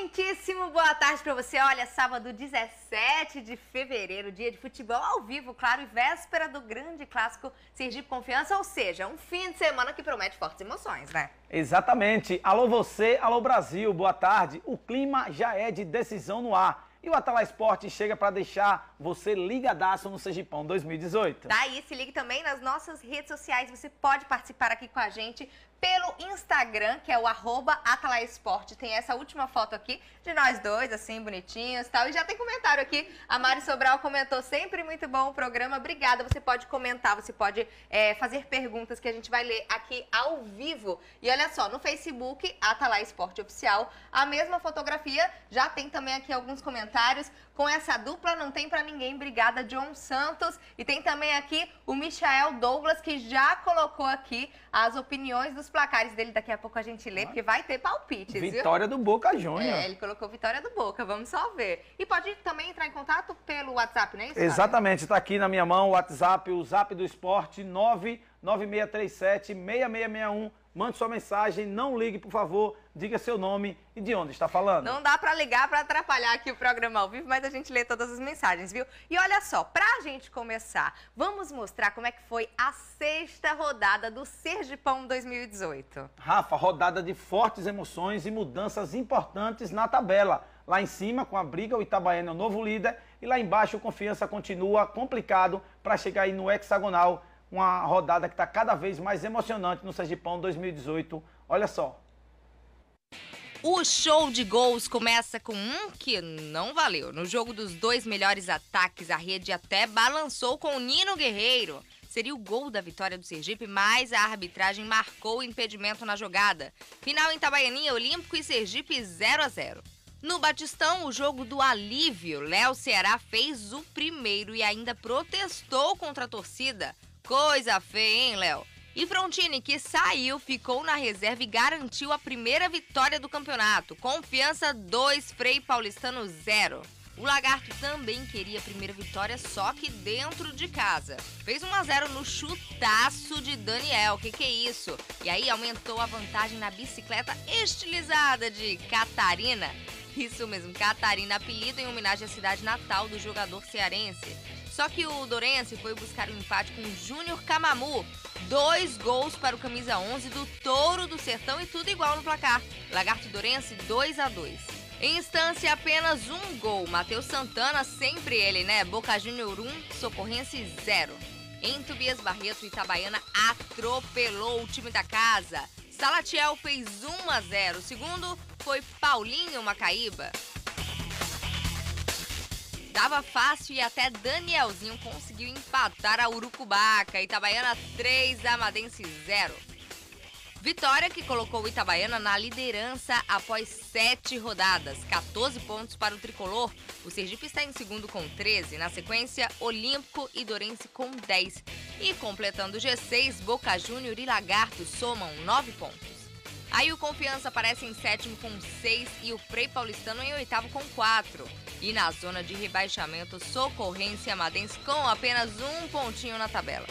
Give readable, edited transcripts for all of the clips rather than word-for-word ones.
Muitíssimo boa tarde para você. Olha, sábado 17 de fevereiro, dia de futebol ao vivo, claro, e véspera do grande clássico Sergipe Confiança, ou seja, um fim de semana que promete fortes emoções, né? Exatamente. Alô você, alô Brasil, boa tarde. O clima já é de decisão no ar. E o Atalaia Esporte chega para deixar você ligadaço no Sergipão 2018. Daí, se ligue também nas nossas redes sociais. Você pode participar aqui com a gente pelo Instagram, que é o @Atalaia Esporte. Tem essa última foto aqui de nós dois, assim, bonitinhos e tal. E já tem comentário aqui. A Mari Sobral comentou, sempre muito bom o programa. Obrigada. Você pode comentar, você pode fazer perguntas que a gente vai ler aqui ao vivo. E olha só, no Facebook, Atalaia Esporte Oficial, a mesma fotografia. Já tem também aqui alguns comentários. Com essa dupla não tem pra ninguém. Obrigada, John Santos. E tem também aqui o Michael Douglas, que já colocou aqui as opiniões dos placares dele. Daqui a pouco a gente lê, porque vai ter palpites, Vitória do Boca Juniors. Ele colocou vitória do Boca, vamos só ver. E pode também entrar em contato pelo WhatsApp, não é isso? Exatamente, está aqui na minha mão o WhatsApp, o Zap do Esporte, 99637-6661. Mande sua mensagem, não ligue, por favor, diga seu nome e de onde está falando. Não dá para ligar para atrapalhar aqui o programa ao vivo, mas a gente lê todas as mensagens, viu? E olha só, para a gente começar, vamos mostrar como é que foi a 6ª rodada do Sergipão 2018. Rafa, rodada de fortes emoções e mudanças importantes na tabela. Lá em cima, com a briga, o Itabaiana é o novo líder e lá embaixo o Confiança continua complicado para chegar aí no hexagonal. Uma rodada que está cada vez mais emocionante no Sergipão 2018. Olha só. O show de gols começa com um que não valeu. No jogo dos dois melhores ataques, a rede até balançou com o Nino Guerreiro. Seria o gol da vitória do Sergipe, mas a arbitragem marcou o impedimento na jogada. Final em Itabaianinha, Olímpico e Sergipe 0-0. No Batistão, o jogo do alívio, Léo Ceará fez o primeiro e ainda protestou contra a torcida. Coisa feia, hein, Léo? E Frontini, que saiu, ficou na reserva e garantiu a primeira vitória do campeonato. Confiança 2, Frei Paulistano 0. O Lagarto também queria a primeira vitória, só que dentro de casa. Fez 1-0 no chutaço de Daniel, que é isso? E aí aumentou a vantagem na bicicleta estilizada de Catarina. Isso mesmo, Catarina, apelido em homenagem à cidade natal do jogador cearense. Só que o Dourense foi buscar um empate com o Júnior Camamu. 2 gols para o camisa 11 do Touro do Sertão e tudo igual no placar. Lagarto Dourense 2-2. Em instância, apenas um gol. Matheus Santana, sempre ele, né? Boca Júnior 1, Socorrense 0. Em Tobias Barreto, Itabaiana atropelou o time da casa. Salatiel fez 1-0. O segundo foi Paulinho Macaíba. Dava fácil e até Danielzinho conseguiu empatar a Urucubaca. Itabaiana 3, Amadense 0. Vitória que colocou o Itabaiana na liderança após 7 rodadas. 14 pontos para o tricolor. O Sergipe está em segundo com 13. Na sequência, Olímpico e Dourense com 10. E completando o G6, Boca Júnior e Lagarto somam 9 pontos. Aí o Confiança aparece em 7º com 6 e o Frei Paulistano em 8º com 4. E na zona de rebaixamento, Socorrense e Amadense com apenas um pontinho na tabela.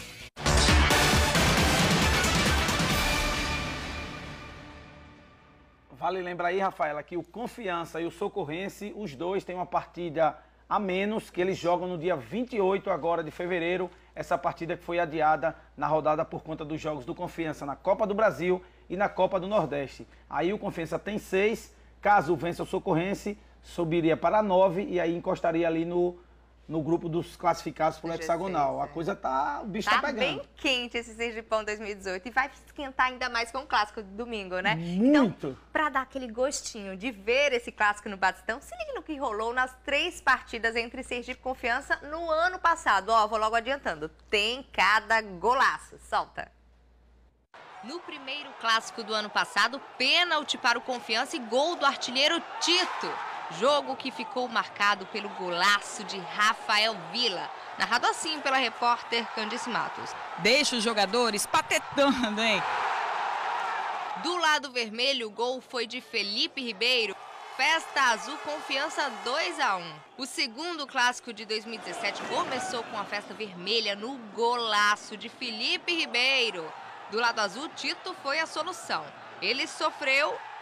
Vale lembrar aí, Rafaela, que o Confiança e o Socorrense, os dois têm uma partida a menos, que eles jogam no dia 28 agora de fevereiro. Essa partida que foi adiada na rodada por conta dos jogos do Confiança na Copa do Brasil e na Copa do Nordeste. Aí o Confiança tem 6, caso vença o Socorrense, subiria para 9 e aí encostaria ali no grupo dos classificados para o hexagonal. A coisa tá, o bicho tá pegando. Bem quente esse Sergipão 2018 e vai esquentar ainda mais com o clássico de domingo, né? Muito! Então, para dar aquele gostinho de ver esse clássico no Batistão, se liga no que rolou nas 3 partidas entre Sergipe e Confiança no ano passado. Ó, vou logo adiantando, tem cada golaço. Solta! No primeiro clássico do ano passado, pênalti para o Confiança e gol do artilheiro Tito. Jogo que ficou marcado pelo golaço de Rafael Villa. Narrado assim pela repórter Candice Matos. Deixa os jogadores patetando, hein? Do lado vermelho, o gol foi de Felipe Ribeiro. Festa Azul, Confiança 2-1. O segundo clássico de 2017 começou com a festa vermelha no golaço de Felipe Ribeiro. Do lado azul, Tito foi a solução. Ele sofreu,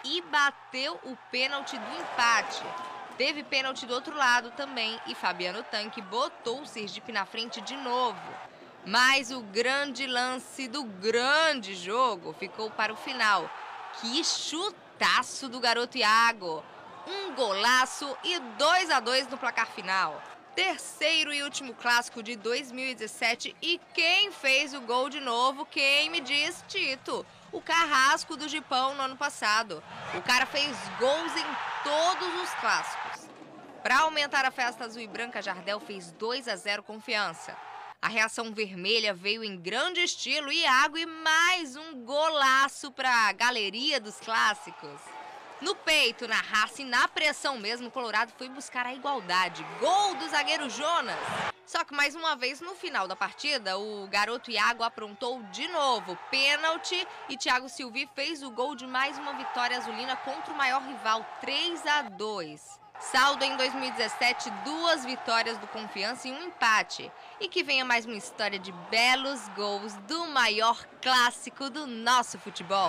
e bateu o pênalti do empate. Teve pênalti do outro lado também e Fabiano Tanque botou o Sergipe na frente de novo. Mas o grande lance do grande jogo ficou para o final. Que chutaço do garoto Iago! Um golaço e 2-2 no placar final. Terceiro e último clássico de 2017 e quem fez o gol de novo? Quem me diz? Tito, o carrasco do Gipão no ano passado. O cara fez gols em todos os clássicos. Para aumentar a festa azul e branca, Jardel fez 2-0 Confiança. A reação vermelha veio em grande estilo, Iago e mais um golaço para a galeria dos clássicos. No peito, na raça e na pressão mesmo, o Colorado foi buscar a igualdade. Gol do zagueiro Jonas. Só que mais uma vez, no final da partida, o garoto Iago aprontou de novo. Pênalti e Thiago Silvi fez o gol de mais uma vitória azulina contra o maior rival, 3-2. Saldo em 2017, 2 vitórias do Confiança e um empate. E que venha mais uma história de belos gols do maior clássico do nosso futebol.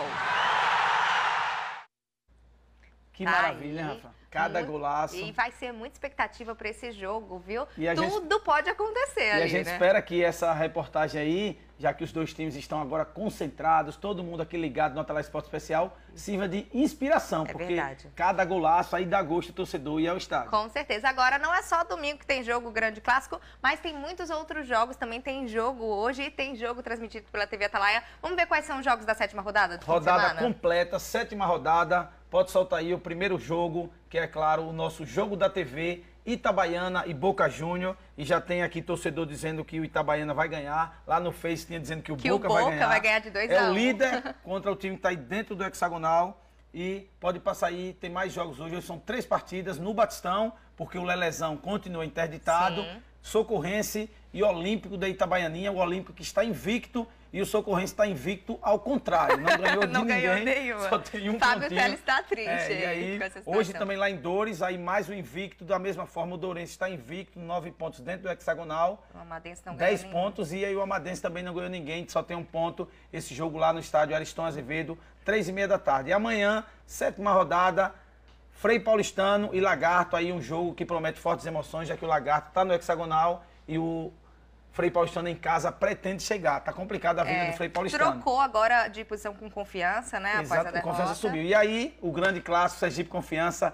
Que maravilha, né, Rafa? Cada golaço. E vai ser muita expectativa para esse jogo, viu? Tudo pode acontecer ali, a gente espera que essa reportagem aí, já que os dois times estão agora concentrados, todo mundo aqui ligado no Tele Esporte Especial, sirva de inspiração. Porque verdade. Cada golaço aí dá gosto do torcedor e ao estádio. Com certeza. Agora, não é só domingo que tem jogo grande clássico, mas tem muitos outros jogos. Também tem jogo hoje e tem jogo transmitido pela TV Atalaia. Vamos ver quais são os jogos da 7ª rodada do fim de semana? Rodada completa, 7ª rodada. Pode soltar aí o primeiro jogo, que é, claro, o nosso jogo da TV, Itabaiana e Boca Júnior. E já tem aqui torcedor dizendo que o Itabaiana vai ganhar. Lá no Face tinha dizendo que o Boca vai ganhar. Vai ganhar de 2-1. É o líder contra o time que está aí dentro do hexagonal. E pode passar aí, tem mais jogos hoje. Hoje são 3 partidas no Batistão, porque o Lelezão continua interditado. Sim. Socorrense e Olímpico da Itabaianinha. O Olímpico que está invicto. E o Socorrense está invicto ao contrário, não ganhou de não ninguém, ganhou nenhuma. Só tem um Fábio pontinho. Teles está triste E aí, com essa situação. hoje também lá em Dores, aí mais o invicto, da mesma forma o Dourense está invicto, 9 pontos dentro do hexagonal, o Amadense não ganhou 10 pontos, e aí o Amadense também não ganhou ninguém, só tem um ponto, esse jogo lá no estádio Ariston Azevedo, 3h30 da tarde. E amanhã, 7ª rodada, Frei Paulistano e Lagarto, aí um jogo que promete fortes emoções, já que o Lagarto está no hexagonal e o Frei Paulistano em casa pretende chegar. Tá complicada a vida do Frei Paulistano. Trocou agora de posição com Confiança, né? Exato, após a derrota. Confiança subiu. E aí, o grande clássico, Sergipe Confiança,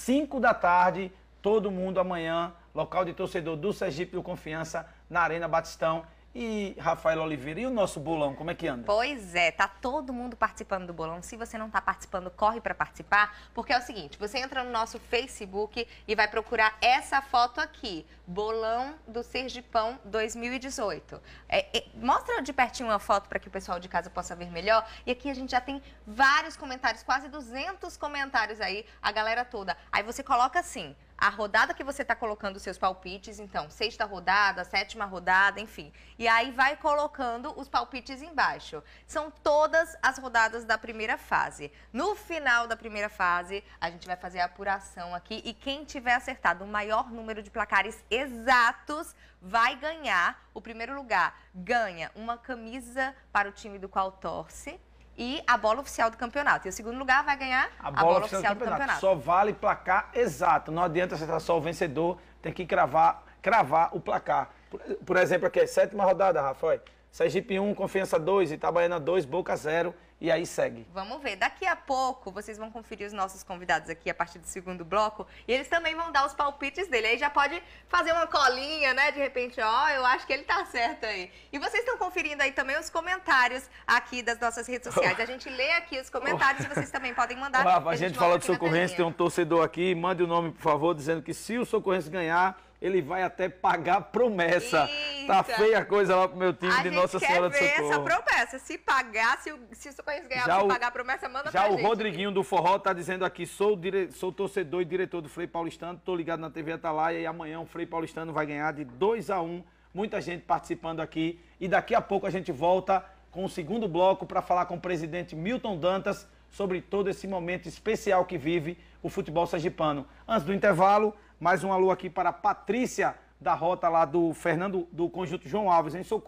5 da tarde, todo mundo amanhã, local de torcedor do Sergipe do Confiança, na Arena Batistão. E Rafael Oliveira, e o nosso bolão, como é que anda? Pois é, tá todo mundo participando do bolão. Se você não tá participando, corre para participar, porque é o seguinte, você entra no nosso Facebook e vai procurar essa foto aqui, Bolão do Sergipão 2018. Mostra de pertinho uma foto para que o pessoal de casa possa ver melhor. E aqui a gente já tem vários comentários, quase 200 comentários aí, a galera toda. Aí você coloca assim, a rodada que você está colocando os seus palpites, então, 6ª rodada, 7ª rodada, enfim. E aí vai colocando os palpites embaixo. São todas as rodadas da primeira fase. No final da primeira fase, a gente vai fazer a apuração aqui e quem tiver acertado o maior número de placares exatos vai ganhar. O primeiro lugar ganha uma camisa para o time do qual torce e a bola oficial do campeonato. E o segundo lugar vai ganhar a bola oficial do campeonato. Só vale placar exato. Não adianta acertar só o vencedor, tem que cravar o placar. Por exemplo, aqui, 7ª rodada, Rafael. Sergipe 1, Confiança 2, Itabaiana 2, Boca 0. E aí segue. Vamos ver. Daqui a pouco, vocês vão conferir os nossos convidados aqui a partir do segundo bloco. E eles também vão dar os palpites dele. Aí já pode fazer uma colinha, né? De repente, ó, eu acho que ele tá certo aí. E vocês estão conferindo aí também os comentários aqui das nossas redes sociais. A gente lê aqui os comentários e vocês também podem mandar. Rafa, a gente falou de Socorrense, tem um torcedor aqui. Mande o nome, por favor, dizendo que se o Socorrense ganhar, ele vai até pagar promessa. Eita. Tá feia a coisa lá pro meu time de Nossa Senhora do Socorro. A gente quer ver essa promessa. Se pagar, se o Socorrense ganhar, se pagar a promessa, manda pra gente. Já o Rodriguinho do Forró tá dizendo aqui, sou torcedor e diretor do Frei Paulistano, tô ligado na TV Atalaia e amanhã o Frei Paulistano vai ganhar de 2-1. Muita gente participando aqui. E daqui a pouco a gente volta com o segundo bloco para falar com o presidente Milton Dantas sobre todo esse momento especial que vive o futebol sergipano. Antes do intervalo, mais um alô aqui para a Patrícia da rota lá do Fernando, do Conjunto João Alves, em Socorro.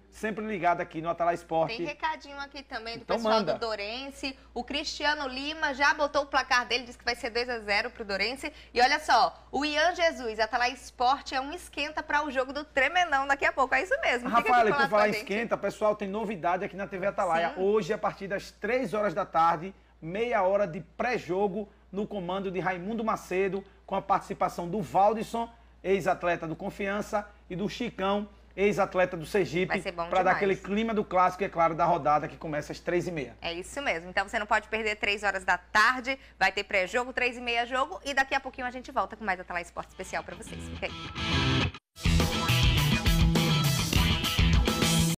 sempre ligado aqui no Atalaia Esporte. Tem recadinho aqui também do Então pessoal manda. do Dourense. O Cristiano Lima já botou o placar dele, disse que vai ser 2-0 pro Dourense. E olha só, o Ian Jesus, Atalaia Esporte é um esquenta para o jogo do Tremendão daqui a pouco. É isso mesmo. Fica Rafael, aqui por colado com falar a em gente. esquenta, pessoal, tem novidade aqui na TV Atalaia. Sim. Hoje, a partir das 3 horas da tarde, meia hora de pré-jogo no comando de Raimundo Macedo, com a participação do Valdisson, ex-atleta do Confiança, e do Chicão, ex-atleta do Sergipe, Vai ser bom para dar demais. aquele clima do clássico, é claro, da rodada que começa às 3h30. É isso mesmo. Então você não pode perder 3 horas da tarde. Vai ter pré-jogo, 3h30 jogo. E daqui a pouquinho a gente volta com mais Atalaia Esporte especial para vocês. Fica aí.